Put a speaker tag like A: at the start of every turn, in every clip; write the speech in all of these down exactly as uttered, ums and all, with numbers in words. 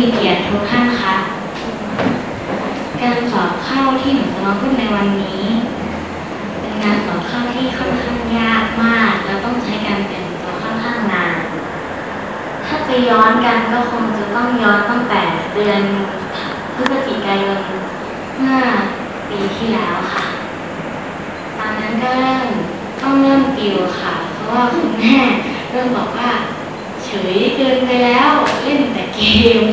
A: มีเกียรติทุกท่านคะการสอบเข้าที่หนูจะมาพูดในวันนี้เป็นงานสอบเข้าที่ค่อนข้างยากมากแล้วต้องใช้การเตรียมตัวค่อนข้างนานถ้าจะย้อนกันก็คงจะต้องย้อนตั้งแต่เดือนพฤศจิกายนเมื่อปีที่แล้วค่ะตอนนั้นก็เริ่มต้องเริ่มติวค่ะเพราะว่าคุณแม่เริ่มบอกว่าเฉยเกินไปแล้วเล่นแต่เกม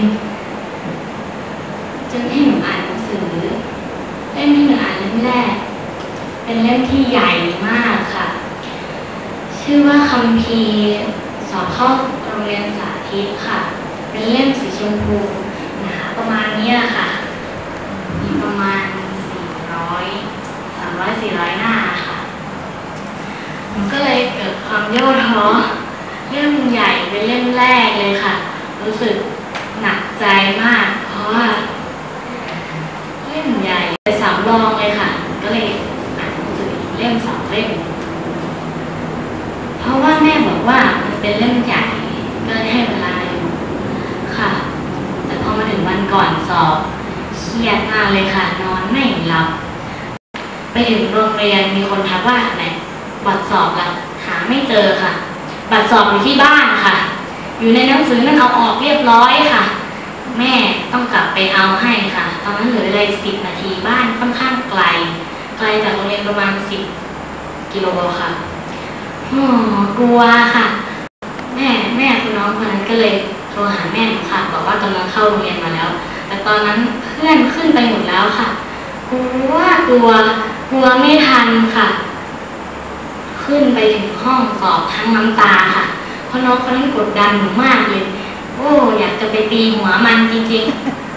A: จนให้หนูอ่านหนังสือเล่มที่หนูอ่านเล่มแรกเป็นเล่มที่ใหญ่มากค่ะชื่อว่าคัมภีร์สอบเข้าโรงเรียนสาธิตค่ะเป็นเล่มสีชมพูหนาประมาณนี้ค่ะมีประมาณสี่ร้อย สามร้อย สี่ร้อยหน้าค่ะมันก็เลยเกิดความย่อท้อเล่มใหญ่เป็นเล่มแรกเลยค่ะรู้สึกหนักใจมากเพราะว่าเล่มใหญ่เป็นสำรองเลยค่ะก็เลยอ่านหนังสืออีกเล่มสองเล่มเพราะว่าแม่บอกว่ามันเป็นเล่มใหญ่ก็ให้เวลาอยู่ค่ะแต่พอมาถึงวันก่อนสอบเครียดมากเลยค่ะนอนไม่หลับไปถึงโรงเรียนมีคนทักว่าไหนบัตรสอบล่ะหาไม่เจอค่ะบัตรสอบอยู่ที่บ้านค่ะอยู่ในหนังสือนั่นเอาออกเรียบร้อยค่ะแม่ต้องกลับไปเอาให้ค่ะตอนนั้นเหลือเลยสิบนาทีบ้านค่อนข้างไกลไกลจากโรงเรียนประมาณสิบกิโลค่ะอ๋อกลัวค่ะแม่แม่คุณน้องคนนั้นก็เลยโทรหาแม่ค่ะบอกว่ากำลังเข้าโรงเรียนมาแล้วแต่ตอนนั้นเพื่อนขึ้นไปหมดแล้วค่ะกลัวกลัวกลัวไม่ทันค่ะขึ้นไปถึงห้องสอบทั้งน้ำตาค่ะเพราะน้องคนนั้นกดดันหนูมากเลยโอ้อยากจะไปตีหัวมันจริงๆ